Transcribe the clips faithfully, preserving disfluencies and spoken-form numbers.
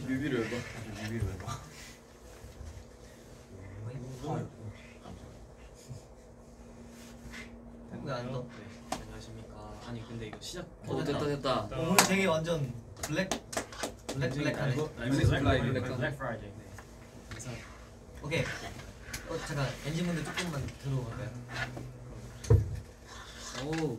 뮤비를 해봐. 뮤비를 해봐. 왜 안 넣어? 네, 안녕하십니까. 아니 근데 이거 시작. 어, 됐다 됐다. 어, 오늘 되게 완전 블랙 블랙 블랙하네. 블랙 블랙 블랙 프라이데이. 네. 오케이. 어 잠깐 엔진분들 조금만 들어볼까요? 오.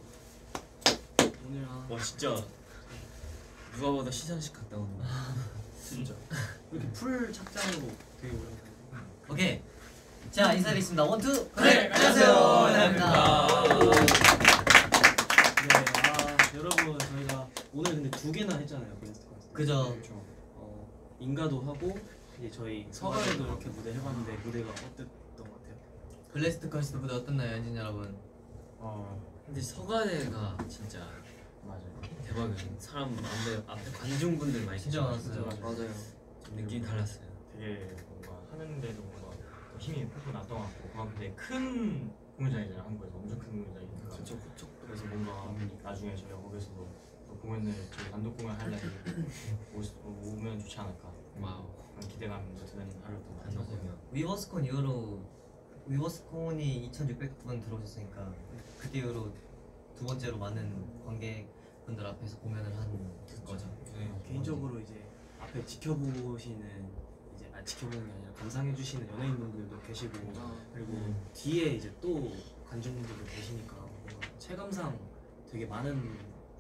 오늘 아. 와 진짜 누가 봐도 시상식 갔다 오는 거. 진짜. 이렇게 풀 착장으로 되게 오래 가. 오케이. 자 인사드리겠습니다. 원투. 네, 안녕하세요. 안녕하십니까. 안녕하십니까. 네, 아 여러분 저희가 오늘 근데 두 개나 했잖아요. 그죠. 그렇죠. 어 인가도 하고 이제 저희 서가에도 이렇게 무대 해봤는데 무대가 어땠던 것 같아요? 블레스트 컬스트 무대 어땠나요, 엔진 여러분? 어 근데 서가대가 진짜 맞아요. 대박이에요. 사람 앞에 앞에 관중분들 많이 진짜 계셔가지고 많았어요. 맞아요. 좀 느낌이 달랐어요. 되게 뭔가 하는데도 뭔가 힘이 푹푹 났던 것 같고 그만큼 되게 큰 공연장이잖아요. 한국에서 엄청 큰 공연장이니까. 그렇죠, 그렇죠. 그래서 뭔가 나중에 저희가 거기서도 또 공연을 저희 단독 공연 할 날이 오- 오면 좋지 않을까. 와우. 그런 기대감도 드는 하루였던 것 단독 같아요. 공연. 위버스콘 이후로 위버스콘이 이천육백 분 들어오셨으니까 그때 이후로 두 번째로 많은 관객분들 앞에서 공연을 한 거죠. 네. 개인적으로 이제 앞에 지켜보시는 이제 아 지켜보는 게 아니라 감상해주시는 연예인분들도 계시고 그리고 음. 뒤에 이제 또 관중분들도 계시니까 뭔가 체감상 되게 많은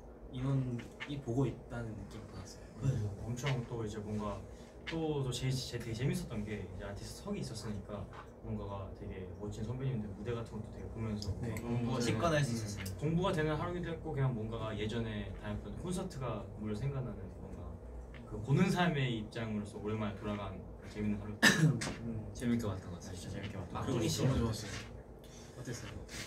인원이 보고 있다는 느낌 받았어요. 네. 엄청 또 이제 뭔가 또 제, 제 되게 재밌었던 게 이제 아티스트 석이 있었으니까 뭔가가 되게 멋진 선배님들 무대 같은 것도 되게 보면서 네. 공부가 직관할 수 있었어요. 공부가 되는 하루기도 했고 그냥 뭔가가 예전에 다녔던 콘서트가 물 생각나는 뭔가 그 보는 삶의 입장으로서 오랜만에 돌아간 재밌는 하루였던 음, 재밌게 봤던 것 같아요. 진짜 재밌게 봤던 아, 하루. 니키 씨 너무 좋았어요. 어땠어요?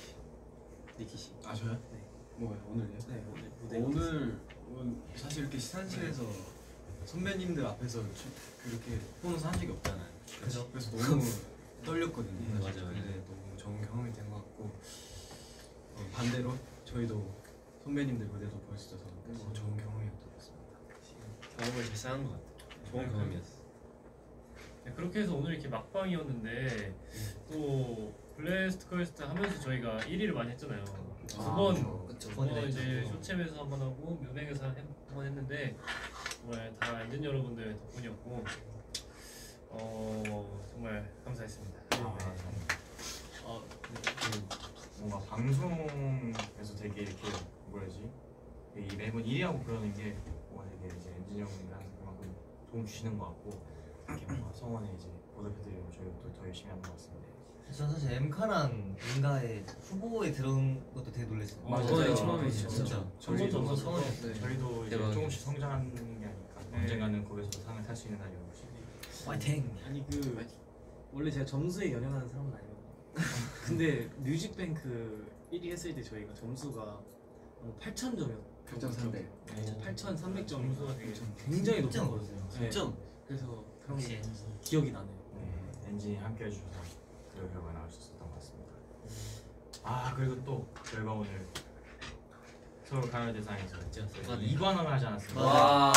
니키 씨. 아 저요? 네. 뭐요? 오늘요? 네 오늘 무대 오늘 오늘 사실 이렇게 시상식에서 선배님들 앞에서 주- 그렇게 퍼포먼스 한 적이 없잖아요. 그죠. 그래서 너무 떨렸거든요. 네, 맞아요. 근데 너무 좋은 경험이 된 것 같고 어, 반대로 저희도 선배님들 무대도 볼 수 있어서 더 좋은 경험이었던 것 같습니다. 경험을 잘 쌓은 것 같아요. 좋은 경험이었어. 네, 그렇게 해서 오늘 이렇게 막방이었는데 또 블레스트 컬스트 하면서 저희가 일 위를 많이 했잖아요. 두 번, 그쵸. 두 번 번이나 이제 했죠. 쇼챔에서 한 번 하고 뮤뱅에서 한 번 했는데 정말 다 엔진 여러분들 덕분이었고 어 정말 감사했습니다. 아, 어, 그 뭔가 방송에서 되게 이렇게 뭐라지 이 매번 일 위 하고 그러는 게 뭔가 되게 이제 엔진 형님이 항상 그만큼 도움 주시는 것 같고 이렇게 뭔가 성원에 이제 보답해드리려고 저희가 또 더 열심히 하는 것 같습니다. 전 사실 엠카랑 인가에 후보에 들어온 것도 되게 놀랐어요. 맞아요. 저희 처음이죠. 진짜. 저희도 없었어. 처음이었어요. 저희도 이제 대박이죠. 조금씩 성장하는 게 아닐까. 네. 언젠가는 거기서 상을 탈 수 있는 날이 오고 화이팅! 아니 그 원래 제가 점수에 연연하는 사람은 아니거든요. 근데 뮤직뱅크 일 위 했을 때 저희가 점수가 팔천 점이었어요. 팔천삼백. 팔천삼백 점 점수가 되게 굉장히 진짜 높았거든요. 네. 진짜? 그래서 그런 역시 게 엔진. 기억이 나네요. 네, 엔진이 함께 해주셔서 그 결과가 나올 수 있었던 것 같습니다. 아 그리고 또 저희가 오늘 서울 가요대상에서 아, 이 관왕을 하지 않았습니까? 와.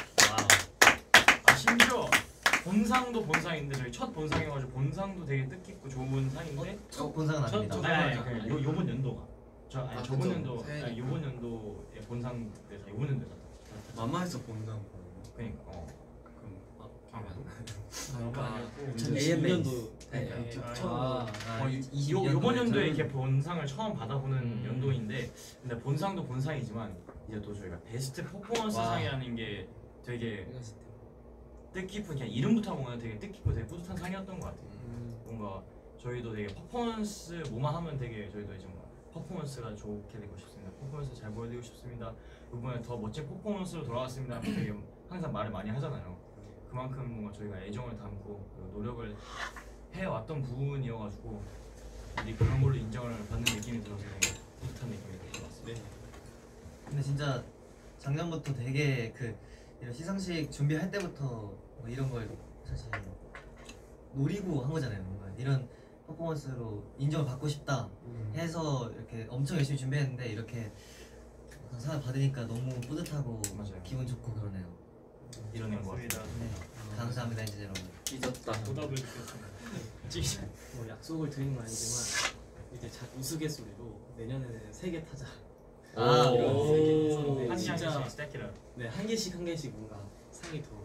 아, 심지어 본상도 본상인데 저희 첫 본상이어가지고 본상도 되게 뜻깊고 좋은 상인데 첫 본상은 첫 아닙니다. 첫 아니, 아니, 그 요, 요번 연도가 저 아니 아, 저번 그쵸. 연도 새해니까. 아니 요번 연도의 본상 대상 요번 연도가 마마에서 본다는 거예요. 그러니까 어 그럼 아 맞나? 아니었고 이천이십 년도 네. 네. 아, 처음 아, 아, 어, 이십이 요, 요번 년도에 연도에 저는- 이렇게 본상을 처음 받아보는 음. 연도인데 근데 본상도 본상이지만 이제 또 저희가 베스트 퍼포먼스 와. 상이라는 게 되게 뜻깊은 그냥 이름부터 보면 되게 뜻깊고 되게 뿌듯한 상이었던 것 같아요. 뭔가 저희도 되게 퍼포먼스 뭐만 하면 되게 저희도 이제 뭔가 퍼포먼스가 좋게 되고 싶습니다. 퍼포먼스 잘 보여드리고 싶습니다. 이번에 더 멋진 퍼포먼스로 돌아왔습니다. 되게 항상 말을 많이 하잖아요. 그만큼 뭔가 저희가 애정을 담고 그리고 노력을 해왔던 부분이어가지고 이제 그런 걸로 인정을 받는 느낌이 들어서 되게 뿌듯한 느낌이 들것 같습니다. 근데 진짜 작년부터 되게 그 이런 시상식 준비할 때부터 뭐 이런 걸 사실 노리고 한 거잖아요. 뭔가 이런 퍼포먼스로 인정을 받고 싶다 해서 이렇게 엄청 열심히 준비했는데 이렇게 상을 받으니까 너무 뿌듯하고 맞아요. 기분 좋고 그러네요. 이뤄낸 것 맞습니다. 같아요. 네. 감사합니다 이제 여러분. 찢었다. 보답을 드렸습니다. 찌. 뭐 약속을 드리는 건 아니지만 이제 자, 우스갯소리로 내년에는 세 개 타자. 아, 이런 세개 오. 한 진짜 시간씩 스태키를. 네, 한 개씩 한 개씩 뭔가 상이 더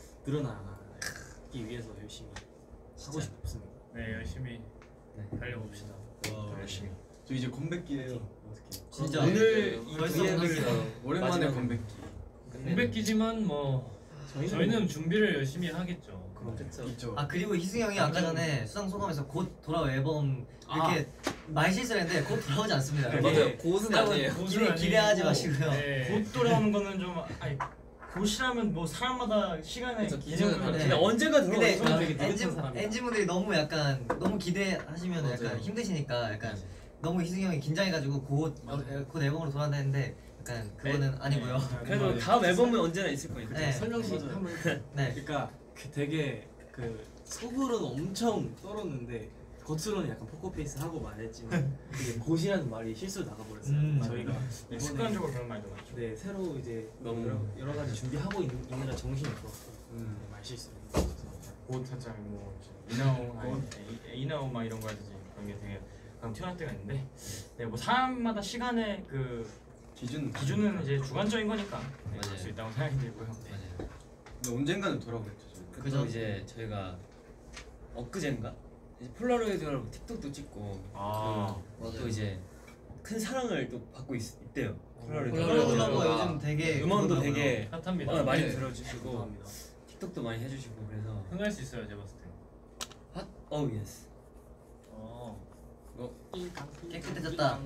늘어나기 위해서 열심히 하고 싶습니다. 네 열심히 네. 달려봅시다. 와, 열심히. 저 이제 컴백기예요. 어떻게? 진짜 오늘 이 벌써 기회를 끝났어요. 오랜만에 마지막 컴백기. 공백기지만 뭐 저희는 준비를 열심히 하겠죠. 그렇죠. 있죠. 아 그리고 희승이 형이 아까 전에 수상 소감에서 곧 돌아올 앨범 이렇게 말 실수를 했는데 곧 돌아오지 않습니다. 네, 여러분. 맞아요. 곧은 아니에요. 옷은 기대- 아니고, 기대하지 마시고요. 네. 곧 돌아오는 거는 좀 아니 곧이라면 뭐 사람마다 시간의 그쵸, 기준은 기준은 네. 근데 언제가 근데 들어왔어? 되게 엔진 느긋한 사람이다. 엔진분들이 너무 약간 너무 기대하시면 약간 맞아요. 힘드시니까 약간 너무 희승이 형이 긴장해가지고 곧, 어, 곧 앨범으로 돌아다니는데 약간 그거는 아니고요. 그래도 다음 앨범은 언제나 있을 거니까. 네. 설명시 한번 해주세요. 네. 그러니까 그 되게 그 속으로는 엄청 떨었는데 겉으로는 약간 포커페이스 하고 말했지만 되게 곧이라는 말이 실수로 나가버렸어요. 음. 저희가 네, 이번에 습관적으로 그런 말도 많죠. 네 새로 이제 너무 여러, 여러 가지 준비하고 있, 있느라 정신이 없었고 음. 네, 말 실수. 곧 살짝 뭐 이나오 아니 이- 이나오 막 이런 거 하듯이 그런 게 되게 그냥 튀어날 때가 있는데 네, 뭐 사람마다 시간의 그 기준 기준은 이제 주관적인 거니까 네, 맞아요. 그럴 수 있다고 생각이 들고요. 맞아요. 근데 언젠가는 돌아오겠죠. 저희. 그죠 그죠? 이제 저희가 엊그젠가 이제 폴라로이드로 틱톡도 찍고 아, 그, 또 이제 큰 사랑을 또 받고 있, 있대요. 폴라로이드. 폴라로이드 가 거 요즘 되게 음원도 그거더라고요. 되게 핫합니다. 어, 많이 네. 들어주시고 감사합니다. 틱톡도 많이 해주시고 그래서 흥할 수 있어요 제가 봤을 때. 핫? 어우 예스. 어. 깨끗해졌다.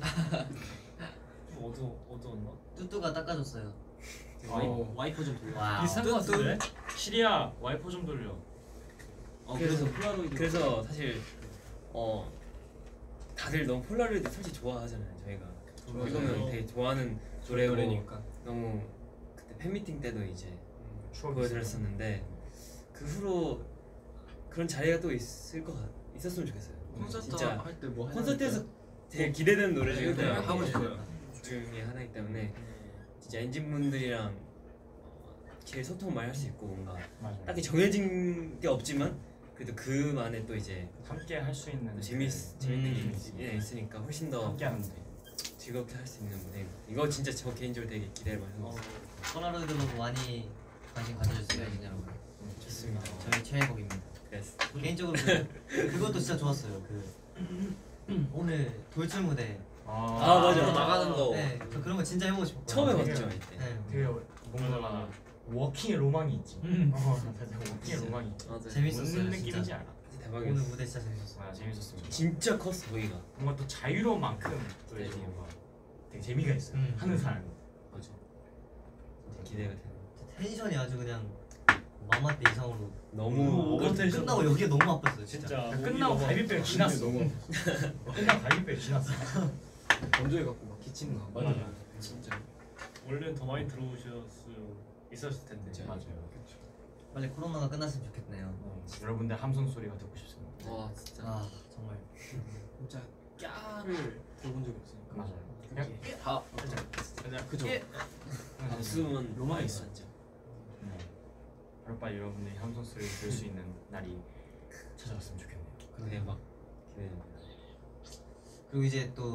좀 어두 어두웠나? 뚜뚜가 닦아줬어요. 와이, 어. 와이퍼 좀 돌려. 와우. 비슷한 것 같은데? 시리아 와이퍼 좀 돌려. 어, 그래서 폴라로이드. 그래서 사실 어 다들 너무 폴라로이드 솔직히 좋아하잖아요 저희가. 맞아요. 이거는 되게 좋아하는 저희 노래고 노래니까. 너무 그때 팬미팅 때도 이제 추억이 보여드렸었는데 그 후로 그런 자리가 또 있을 것 같, 있었으면 좋겠어요. 콘서트 진짜 할 때뭐 콘서트에서 되게 기대되는 노래 중에 네, 하나이기 하고 싶어요. 중에 하나이기 때문에 진짜 엔진분들이랑 어, 제일 소통 많이 할 수 있고 뭔가 맞아요. 딱히 정해진 게 없지만 그래도 그만의 또 이제 함께 할 수 있는 또 재밌 재밌는 게 음. 있- 예, 있으니까 훨씬 더 함께 하는데. 즐겁게 할 수 있는 무대. 이거 진짜 저 개인적으로 되게 기대를 많이 하고 어, 있어요. 폴라로이드로도 많이 관심 가져주세요 여러분. 여러분. 좋습니다. 저희 최애곡입니다. 그래서 개인적으로 그, 그것도 진짜 좋았어요. 그 오늘 돌출 무대. 아, 맞아. 네. 나가는 거. 네, 저 그런 거 진짜 해보고 싶었어요. 처음에 되게- 봤죠 이때. 네, 되게 뭔가 워킹의 로망이 있지. 음. 어, 살짝 워킹의 로망이 있지. 맞아요. 재밌었어요, 무슨 진짜. 느낌인지 알아. 오늘 대박이었어. 무대 진짜 재밌었어요. 아, 재밌었습니다. 진짜 컸어 거기가. 뭔가 또 자유로운 만큼 또 이제 네. 뭔가 되게 재미가 있어요. 음. 하는 사람이. 맞아. 되게 기대가 되는. 텐션이 아주 그냥 마마 때 이상으로 너무 오버 텐션. 끝나고 여기가 너무 아팠어요 진짜. 진짜 그러니까 끝나고 갈비뼈 지났어. 너무 끝나고 갈비뼈 지났어. 건조해갖고 막 기침나. 맞아. 진짜. 원래는 더 많이 들어오실 수 있었을 텐데. 맞아요. 빨리 코로나가 끝났으면 좋겠네요. 어, 여러분들 함성 소리가 듣고 싶습니다. 와 진짜. 아 정말. 진짜 꺄를 들어본 적이 없으니까. 맞아요. 그게 다 그냥 그죠. 박수만 로망이 있어. 진짜. 네. 빨리빨리 여러분들이 함성 소리를 들을 수 있는 날이 찾아왔으면 좋겠네요. 대박. 기대됩니다. 그리고 이제 또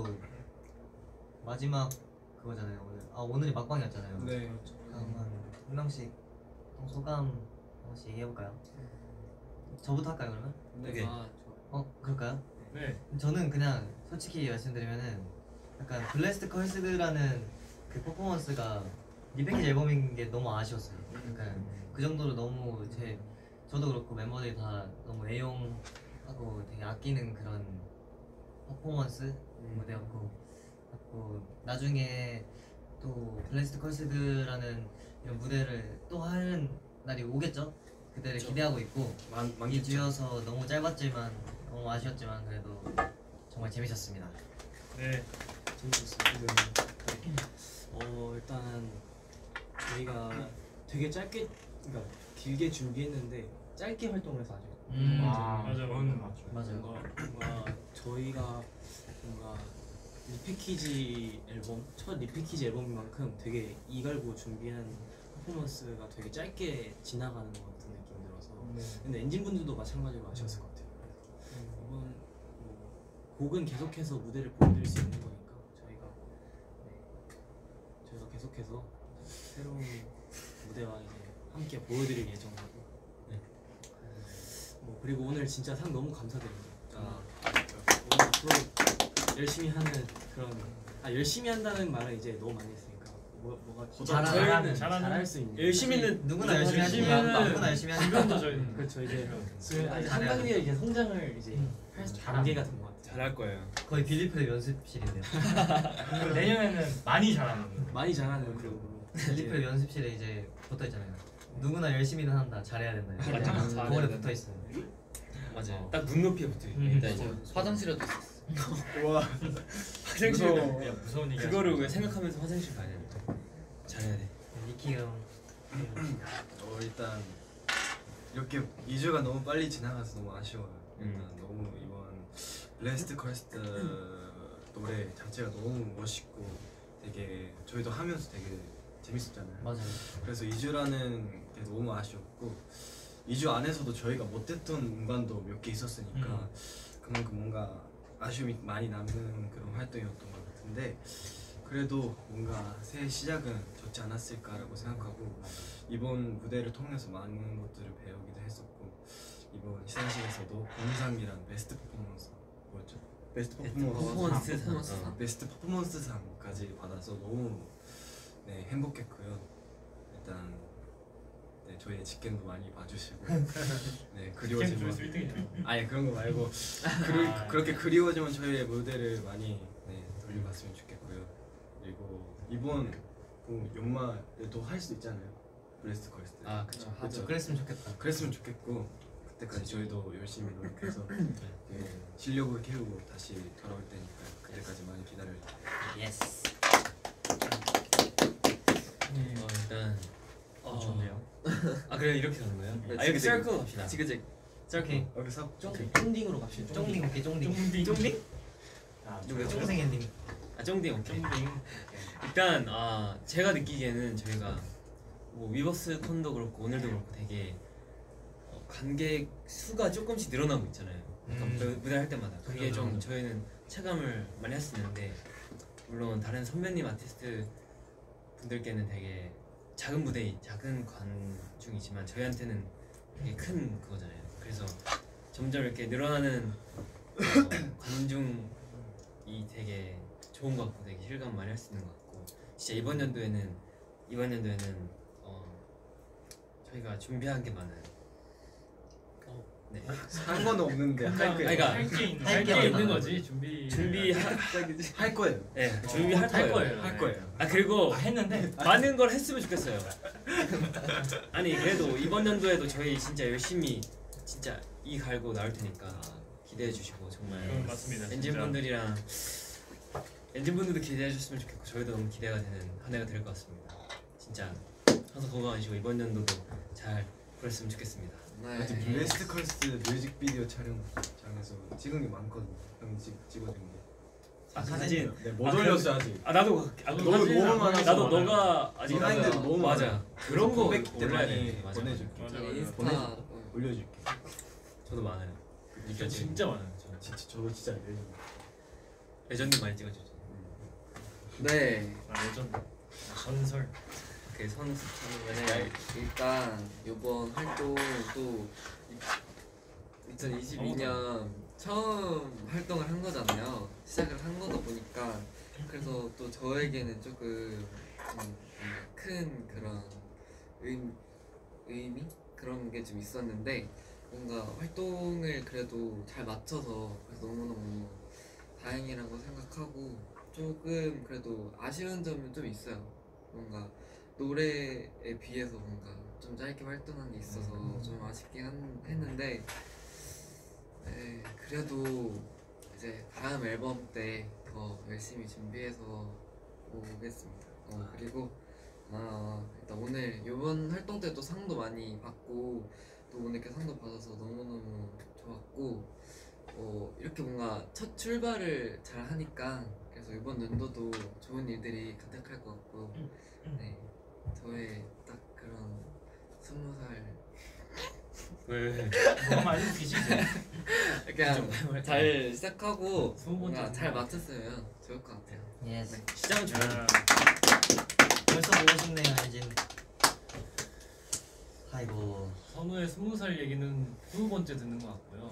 마지막 그거잖아요 오늘. 아 오늘이 막방이었잖아요. 네. 그럼 한 명씩 소감 한 번씩 얘기해볼까요? 저부터 할까요 그러면? 오케이. 아, 좋아. 어 그럴까요? 네. 저는 그냥 솔직히 말씀드리면은 약간 블레스트 컬스드라는 그 퍼포먼스가 리패키지 앨범인 게 너무 아쉬웠어요. 약간 그 정도로 너무 제 저도 그렇고 멤버들이 다 너무 애용하고 되게 아끼는 그런 퍼포먼스 무대였고, 그리고 나중에 또 블레스트 컬스드라는 이런 무대를 또 하는 날이 오겠죠? 그때를 그쵸. 기대하고 있고, 많 이 많겠죠. 주여서 너무 짧았지만 너무 아쉬웠지만 그래도 정말 재밌었습니다. 네. 재밌었어요. 어 일단 저희가 되게 짧게, 그러니까 길게 준비했는데 짧게 활동해서 아직 음. 아, 맞아, 그건 맞아. 맞죠. 맞아요. 뭔가, 뭔가 저희가 뭔가 리패키지 앨범 첫 리패키지 앨범인 만큼 되게 이갈고 준비한 퍼포먼스가 되게 짧게 지나가는 것 같은 느낌이 들어서 네. 근데 엔진 분들도 마찬가지로 아셨을 것 같아요. 이번 뭐 곡은 계속해서 무대를 보여드릴 수 있는 거니까 저희가 네, 저희가 계속해서 새로운 무대와 이제 함께 보여드릴 예정이고 네. 뭐 그리고 오늘 진짜 상 너무 감사드립니다. 아, 오늘 앞으로 열심히 하는 그런 아 열심히 한다는 말을 이제 너무 많이 했으니까 뭐 뭐가 잘하는, 저희는 잘하는, 잘할 수 있는 열심히는 누구나 열심히 하지. 열심히는 누구나 열심히 하지. 지금도 저희는 그렇죠 이제 잘해야 한 돼. 단계 이제 성장을 이제 할 수- 단계가 된 것 같아요. 잘할 거예요. 거의 빌리프의 연습실이네요. 그리고 내년에는 많이 잘하는 많이 잘하는 그리고 빌리프의 연습실에 이제 붙어 있잖아요. 누구나 열심히는 한다. 잘해야 된다. 맞아. 그거에 잘해야 붙어 있어요. 맞아요. 딱 눈높이에 붙어 있고 음. 일단 이제 화장실에도 있었어. 와 화장실 무서워. 야, 무서운 얘기 그거를 하지 왜 마. 생각하면서 화장실 가야 되는 잘해야 돼. 니키 형. 어, 일단 이렇게 이 주가 너무 빨리 지나가서 너무 아쉬워요. 일단 음. 너무 이번 블레스트 컬스트 노래 자체가 너무 멋있고 되게 저희도 하면서 되게 재밌었잖아요. 맞아요. 그래서 이 주라는 게 너무 아쉬웠고 이 주 안에서도 저희가 못했던 음반도 몇 개 있었으니까 음. 그만큼 뭔가 아쉬움이 많이 남는 그런 활동이었던 것 같은데 그래도 뭔가 새 시작은 좋지 않았을까라고 생각하고 이번 무대를 통해서 많은 것들을 배우기도 했었고 이번 시상식에서도 공상이란 베스트 퍼포먼스 뭐였죠? 베스트 퍼포먼스 퍼포먼스 상. 퍼포먼스 어. 상. 베스트 퍼포먼스상까지 받아서 너무 네, 행복했고요. 일단 네, 저희의 직캠도 많이 봐주시고 네 그리워지면 조회수 일 등이죠. 아니 그런 거 말고 그리, 아. 그렇게 그리워지면 저희의 무대를 많이 네, 돌려봤으면 좋겠고요. 그리고 이번 그 연말에도 할 수 있잖아요. 브레스트 컬스트. 아 그쵸. 그쵸. 그랬으면 좋겠다. 그랬으면 좋겠고 그때까지 저희도 열심히 노력해서 네, 실력을 키우고 다시 돌아올 테니까 그때까지 많이 기다려주세요. 예스. 어, 일단 어, 좋네요. 아 그래 이렇게 가는 거예요? 네, 아 이렇게 지그재그. 썰클 갑시다. 지그재그. 오케이. 여기서 쫑 쫑딩으로 갑시다. 쫑딩 오케이 쫑딩. 쫑딩. 쫑딩? 아, 누구야? 좋아요. 쫑생이님. 아 쫑딩 오케이. 쫑딩. 일단 아 제가 느끼기에는 저희가 뭐 위버스 콘도 그렇고 오늘도 그렇고 되게 어, 관객 수가 조금씩 늘어나고 있잖아요. 그러니까 음. 무대 할 때마다 그게 좀 그렇죠. 저희는 체감을 많이 할 수 있는데 물론 다른 선배님 아티스트 분들께는 되게 작은 무대, 작은 관중이지만 저희한테는 되게 큰 그거잖아요. 그래서 점점 이렇게 늘어나는 어, 관중이 되게 좋은 것 같고 되게 실감 많이 할 수 있는 것 같고 진짜 이번 연도에는 이번 연도에는 어, 저희가 준비한 게 많아요. 네. 한 건 없는데 할 거예요. 그러니까 할게 있는 할게 할게 있는 많아. 거지 준비 준비 하, 할 거예요. 네, 준비할 할 거예요. 거예요. 할 거예요. 아 그리고 아, 했는데 많은 걸 했으면 좋겠어요. 아니 그래도 이번 연도에도 저희 진짜 열심히 진짜 이 갈고 나올 테니까 기대해 주시고 정말 음, 맞습니다. 엔진 진짜. 분들이랑 엔진 분들도 기대해 주셨으면 좋겠고 저희도 너무 기대가 되는 한 해가 될 것 같습니다. 진짜 항상 건강하시고 이번 연도도 잘 보냈으면 좋겠습니다. 아직 네. 블레스트 컬스트 뮤직비디오 촬영장에서 찍은 게 많거든요. 형 찍, 찍어준 게. 아 사진. 네, 못 아, 그- 올렸어 아직. 아 나도 아, 나도 너무 사진을 너무 안 많아서. 나도 보여줘서 너가 아직 비하인드도 맞아. 너무 맞아. 많아요. 그런 거 컴백 때 올려야 많이 돼. 맞아. 보내줄게. 맞아, 저희 맞아. 인스타 보내줘. 어, 올려줄게. 저도 많아요. 진짜 진짜 많아요. 진짜 저도 진짜 열심히. 레전드 많이 찍어주죠. 네. 아 레전드. 전설. 그 선수 네. 일단 이번 활동도 이천이십이 년 처음 활동을 한 거잖아요. 시작을 한 거다 보니까 그래서 또 저에게는 조금 좀 큰 그런 의미, 의미 그런 게 좀 있었는데 뭔가 활동을 그래도 잘 맞춰서 그래서 너무너무 다행이라고 생각하고 조금 그래도 아쉬운 점은 좀 있어요. 뭔가 노래에 비해서 뭔가 좀 짧게 활동한 게 있어서 좀 아쉽긴 한, 했는데 네, 그래도 이제 다음 앨범 때 더 열심히 준비해서 오겠습니다. 어, 그리고 아, 일단 오늘 이번 활동 때도 상도 많이 받고 또 오늘 이렇게 상도 받아서 너무너무 좋았고 어, 이렇게 뭔가 첫 출발을 잘 하니까 그래서 이번 연도도 좋은 일들이 가득할 것 같고 네, 저의 딱 스무 살 왜 왜? 뭐만 알려주시지. 그냥 잘 시작하고 스무 번째 뭔가 잘 맞췄으면 좋을 것 같아요. 예스. 시작은 좋아요. 벌써 보고 싶네요 엔진. 아이고. 선우의 스무 살 얘기는 스무 번째 듣는 것 같고요.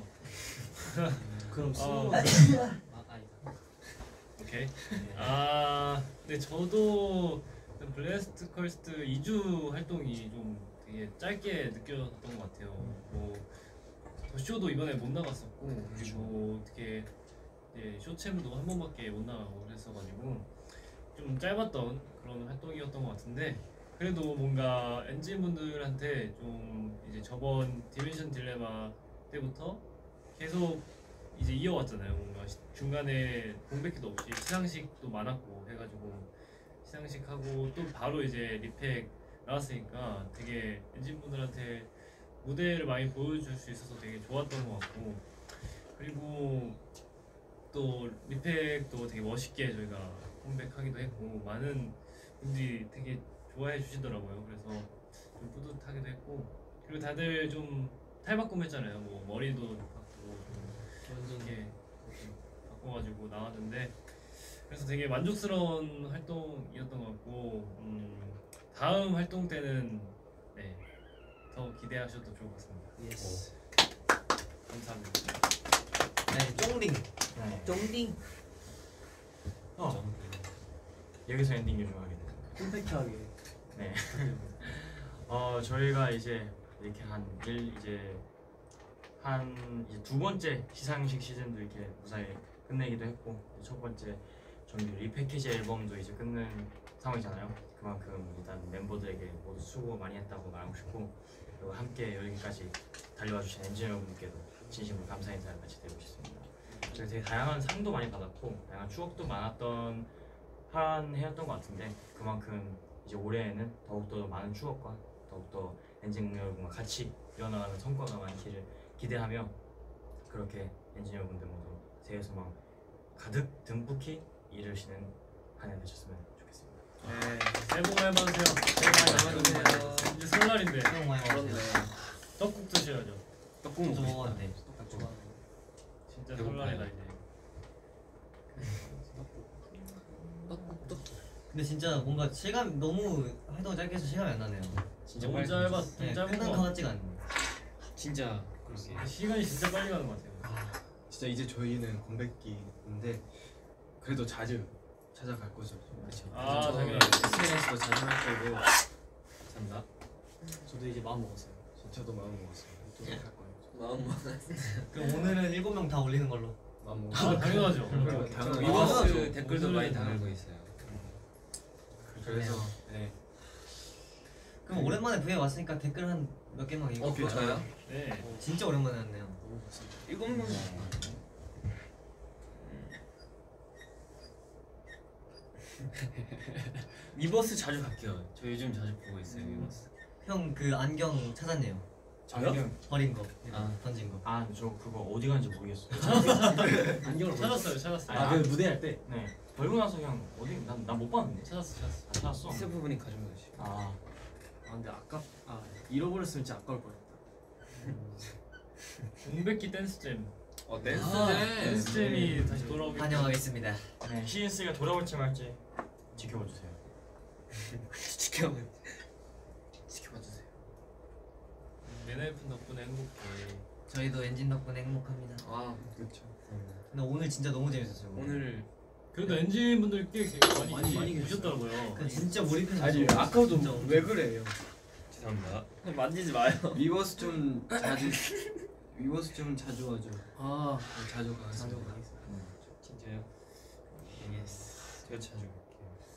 그럼 어. 스무 번째 아 아니다. 오케이. 아, 네 저도 블레스트 컬스트 이 주 활동이 좀 되게 짧게 느껴졌던 것 같아요. 뭐 더쇼도 이번에 못 나갔었고 그리고 어떻게 예, 쇼챔도 한 번밖에 못 나가고 그랬어가지고 좀 짧았던 그런 활동이었던 것 같은데 그래도 뭔가 엔진 분들한테 좀 이제 저번 디멘션 딜레마 때부터 계속 이제 이어왔잖아요. 뭔가 시- 중간에 공백기도 없이 시상식도 많았고 해가지고 시상식 하고 또 바로 이제 리팩 나왔으니까 되게 엔진 분들한테 무대를 많이 보여줄 수 있어서 되게 좋았던 것 같고 그리고 또 리팩도 되게 멋있게 저희가 컴백하기도 했고 많은 분들이 되게 좋아해 주시더라고요. 그래서 좀 뿌듯하기도 했고 그리고 다들 좀 탈바꿈했잖아요. 뭐 머리도 바꾸고 좀 이렇게 바꿔가지고 나왔는데 그래서 되게 만족스러운 활동이었던 것 같고 음, 다음 활동 때는 네, 더 기대하셔도 좋을 것 같습니다. 예스. 감사합니다. 네 쫑링. 네. 쫑링. 어. 여기서 엔딩 요정하게 됐습니다. 컴팩트하게. 네. 어 저희가 이제 이렇게 한 일 이제 한 이제 두 번째 시상식 시즌도 이렇게 무사히 끝내기도 했고 첫 번째 정규 리패키지 앨범도 이제 끝낸 상황이잖아요. 그만큼 일단 멤버들에게 모두 수고 많이 했다고 말하고 싶고 그리고 함께 여기까지 달려와 주신 엔지니어 여러분들께도 진심으로 감사 인사를 같이 드리고 싶습니다. 저희 되게 다양한 상도 많이 받았고 다양한 추억도 많았던 한 해였던 것 같은데 그만큼 이제 올해에는 더욱더 많은 추억과 더욱더 엔지니어 여러분과 같이 이뤄나가는 성과가 많기를 기대하며 그렇게 엔지니어 여러분들 모두 새해 소망 가득 듬뿍히 이루시는 한 해 되셨으면 좋겠습니다. 네, 새해 복 많이 받으세요. 새해 복 많이 받으세요. 이제 설날인데 새해 많이 그렇네. 받으세요. 떡국 드셔야죠. 떡국 먹고 싶다. 네. 딱 좋아하는. 진짜 배고파요. 설날이다 이제. 떡국 떡. 근데 진짜 뭔가 실감 너무 활동 짧게 해서 실감이 안 나네요. 진짜 너무 빨리 짧아, 끝났어. 좀 네, 짧은 끝난 거 것 같지가 않네요. 진짜 그러게. 시간이 진짜 빨리 가는 것 같아요. 진짜 이제 저희는 공백기인데 그래도 자주 찾아갈 거죠. 그렇죠. 아, 저도 당연히. 에스엔에스도 자주 할 거고 감사합니다. 저도 이제 마음 먹었어요. 저도 마음 먹었어요. 노력할 거예요. 마음 먹었어. 그럼 오늘은 일곱 명 다 올리는 걸로. 마음 아, 먹었어요. 당연하죠. 그럼 당연히 위버스 위버스 댓글도 많이 달고 있어요. 그래서 네. 그럼 오랜만에 V에 왔으니까 댓글 한 몇 개만 읽어. 어 그럴까요? 네. 진짜 오랜만에 왔네요. 너무 좋습니다. 일곱 명. 위버스 자주 갈게요. 저 요즘 자주 보고 있어요. 위버스. 형 그 안경 찾았네요. 저요? 버린 거. 아. 던진 거. 아, 저 그거 어디 간지 모르겠어요. 안경을 찾았어요, 찾았어요. 아, 그 무대 할 때. 네. 벌고 나서 그냥 어디 난난 못 봤는데. 찾았어, 찾았어. 아, 찾았어. 스태프 분이 가져온 거지. 아, 아 근데 아까 아 잃어버렸으면 진짜 아까울 뻔했다. 공백기 댄스잼. 어 아, 댄스잼. 댄스잼이 다시 돌아오길. 환영하겠습니다. 네. 시인 씨가 돌아올지 말지 지켜봐 주세요. 지켜봐. 지켜봐 주세요. 메나이픈 덕분에 행복해. 저희도 엔진 덕분에 행복합니다. 아 그렇죠. 근데 오늘 진짜 너무 재밌었어요. 오늘 그래도 엔진 분들 꽤 많이, 많이, 많이 오셨더라고요. 그 진짜 몰입해서. 아니 저- 아까도 진짜 엄청- 왜 그래요? 죄송합니다. 만지지 마요. 위버스 좀 자주 위버스 좀 자주 와줘. 아 자주 자주 가겠습니다. 가겠습니다. 진짜요? 예스. 제가 자주 갈게요.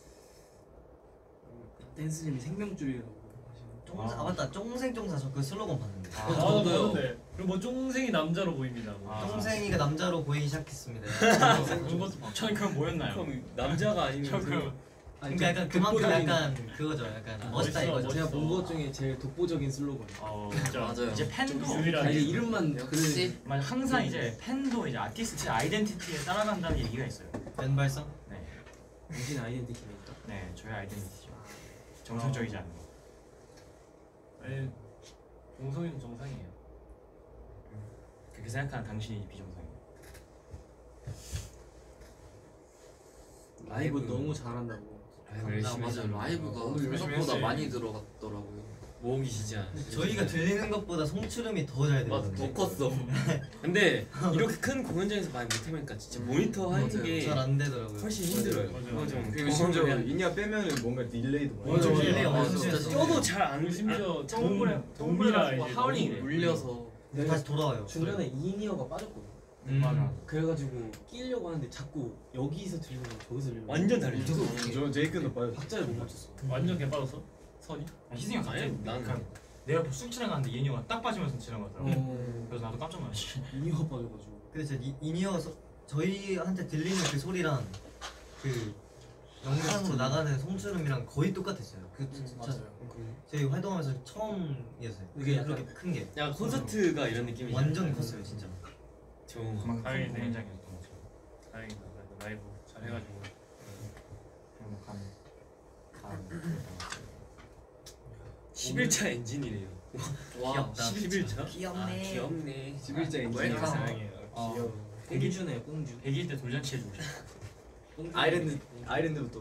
댄스잼이 생명줄이라고 하시는. 쫑- 아 맞다. 쫑생쫑사 저 그 슬로건 봤는데. 아, 아, 저도요. 봤는데. 그리고 뭐 쫑생이 남자로 보입니다. 뭐. 아. 쫑생이가 남자로 보이기 시작했습니다. 그런 것도 봤고. 전 그럼 뭐였나요? 그럼 남자가 아니면 저 그럼 그러니까 약간 그만큼 독보적인- 약간 그거죠. 약간 아, 멋있다 멋있어, 이거죠. 제가 멋있어. 본 것 중에 제일 독보적인 슬로건. 어 진짜. 맞아요. 이제 팬도 좀 유일하게. 아니 이름만 역시 맞아 항상 이제 팬도 이제 아티스트 아이덴티티에 따라간다는 얘기가 있어요. 연발성. 네, 당신 아이덴티티니까. 네 저희 아이덴티티죠. 정상적이지 않은 거. 아니, 몽성이는 정상이에요. 그렇게 생각하는 당신이 비정상이에요. 라이브 너무 잘한다고. 라이브 열심히 맞아요. 했어요. 라이브가 오늘 열심히 생각보다 했어요. 많이 들어갔더라고요. 모으기 진짜. 저희가 들리는 것보다 송출음이 더 잘 맞아, 들리거든요. 더 컸어. 근데 이렇게 큰 공연장에서 많이 못해보니까 진짜 모니터 하는 맞아요. 게 잘 안 되더라고요. 훨씬 힘들어요. 맞아요. 그거 좀 그리고 심지어 인이어 빼면은 뭔가 딜레이도 많이 맞아, 맞아. 딜레이가 맞아. 엄청 진짜 심해서 껴도 잘안 심지어 동물에- 동 동이라 이제 하울링이 너무 울려서 다시 돌아와요. 중간에 이니어가 빠졌거든. 음. 맞아. 그래가지고 끼려고 하는데 자꾸 여기서 들리는 거 저기서 들리는 거 완전 다르죠. 저 제이크도 빠져. 박자를 못 맞췄어. 완전 개 빠졌어? 선이? 아, 희승이 형 갑자기 아니, 나는- 그냥 내가 쑥 지나가는데 이현이가 딱 빠지면서 지나가더라고. 어. 그래서 나도 깜짝 놀랐지. 이니어가 빠져가지고. 그래서 이- 이니어 소, 저희한테 들리는 그 소리랑 그 영상으로 나가는 송출음이랑 거의 똑같았어요. 그 진짜 저희 활동하면서 처음이었어요. 이게 그게 약간- 그렇게 큰 게 약간 콘서트가 이런 느낌이 완전 컸어요, 진짜. 좋은 거. 그만큼 큰 다행이네. 공연장이었던 거죠. 다행이다. 그래도 라이브 잘해가지고. 행복한 다음 그랬던 것 같아요. 십일 차 엔진이래요. 와. 귀엽다. 십일 차? 귀엽네. 아, 귀엽네. 십일째 인증. 웰컴. 사랑해요. 어. 귀여워. 꽁주네 꽁주. 백 일 때 돌잔치 해주고 싶어. 아일랜드 아일랜드부터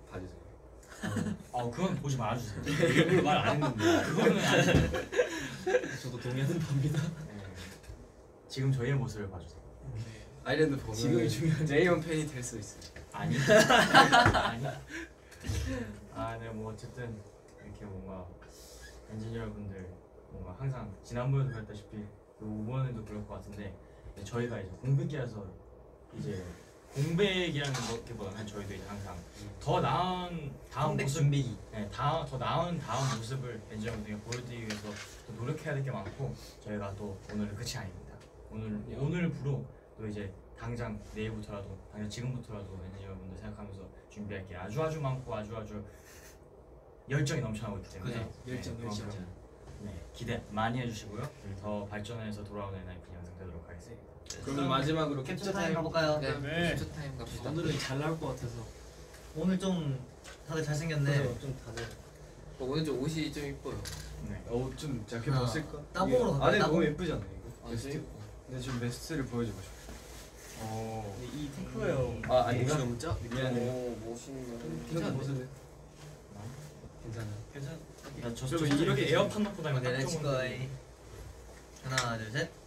봐주세요. 어 그건 보지 말아주세요. 일부러 말 안 했는데. 그거는 아니에요. 저도 동의하는 바입니다. 네. 지금 저희의 모습을 봐주세요. 아일랜드 보면 지금이 중요하지. 제이원 팬이 될 수 있어요. 아니. 아니. 아, 네, 뭐 어쨌든 이렇게 뭔가 엔지니어분들 뭔가 항상 지난번에도 그랬다시피 이번에도 그럴 것 같은데 저희가 이제 공백기라서 이제 공백이라는 것보다는 저희도 이제 항상 더 나은 다음 컴백 모습, 준비. 네, 다, 더 나은 다음 모습을 엔지니어분들에게 보여드리기 위해서 더 노력해야 될 게 많고 저희가 또 오늘은 끝이 아닙니다. 오늘 오늘부로 또 이제 당장 내일부터라도 당장 지금부터라도 엔지니어분들 생각하면서 준비할 게 아주 아주 많고 아주 아주 열정이 넘쳐나고 있기 때문에 그죠. 열정, 네, 열정. 그만큼, 네, 기대 많이 해주시고요. 더 발전해서 돌아오는 엔하이픈 영상 되도록 하겠습니다. 그러면 마지막으로 캡처 타임 가볼까요? 네. 네. 캡처 타임 갑시다. 오늘은 잘 나올 것 같아서. 오늘 좀 다들 잘생겼네. 좀 다들. 어, 오늘 좀 옷이 좀 이뻐요. 네. 어좀 자켓 하나, 벗을까? 따봉으로 이게 갈까요? 안에 따봉? 너무 예쁘잖아 이거. 아, 베스트. 진짜 이뻐. 근데 지금 베스트를 보여주고 싶어. 오. 이 테크웨어. 아 아닌가? 옷이 너무 짜? 미안해. 오, 멋있는. 이렇게 괜찮은데? 벗을래? 괜찮아. 괜찮. 나 저, 그리고 저 이렇게 이렇게 에어팟 넣고 다니면 오케이, 딱 렛츠 좋은 고. 건데. 하나, 둘, 셋.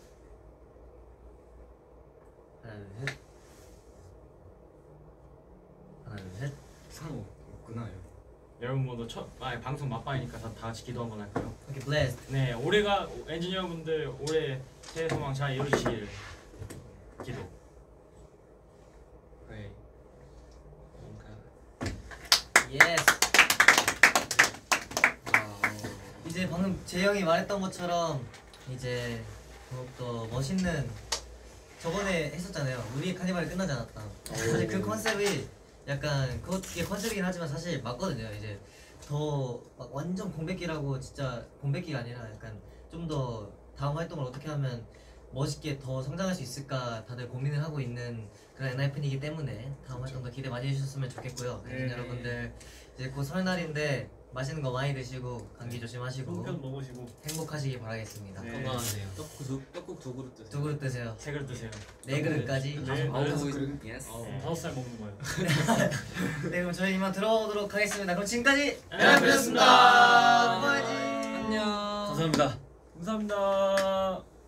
하나, 둘, 셋. 하나, 둘, 셋. 상호 없구나 여기. 여러분 모두 첫 아, 방송 맛방이니까 다, 다 같이 기도 한번 할까요? 오케이, blessed. 네, 올해가 엔지니어분들 올해 새해 소망 잘 이루시길 기도. 네. 뭔가 예스. 와. 이제 방금 재영이 말했던 것처럼 이제 더욱더 멋있는 저번에 했었잖아요. 우리의 카니발이 끝나지 않았다. 사실 그 컨셉이 약간 그게 컨셉이긴 하지만 사실 맞거든요. 이제 더 막 완전 공백기라고 진짜 공백기가 아니라 약간 좀 더 다음 활동을 어떻게 하면 멋있게 더 성장할 수 있을까 다들 고민을 하고 있는 그런 엔하이픈이기 때문에 다음 활동도 기대 많이 해주셨으면 좋겠고요. 네. 엔진 여러분들 이제 곧 설날인데 맛있는 거 많이 드시고 감기 조심하시고 송편 먹으시고. 행복하시기 바라겠습니다. 네. 건강하세요. 떡국 두, 떡국 두 그릇 드세요. 두 그릇 드세요. 세 그릇 드세요. 네 그릇까지. 네. 아우, 그릇? 예스. 어, 네. 다섯 살 먹는 거예요. 네 그럼 저희 이만 들어오도록 하겠습니다. 그럼 지금까지 엔하이픈이었습니다. 고마워요. 안녕. 감사합니다. 감사합니다.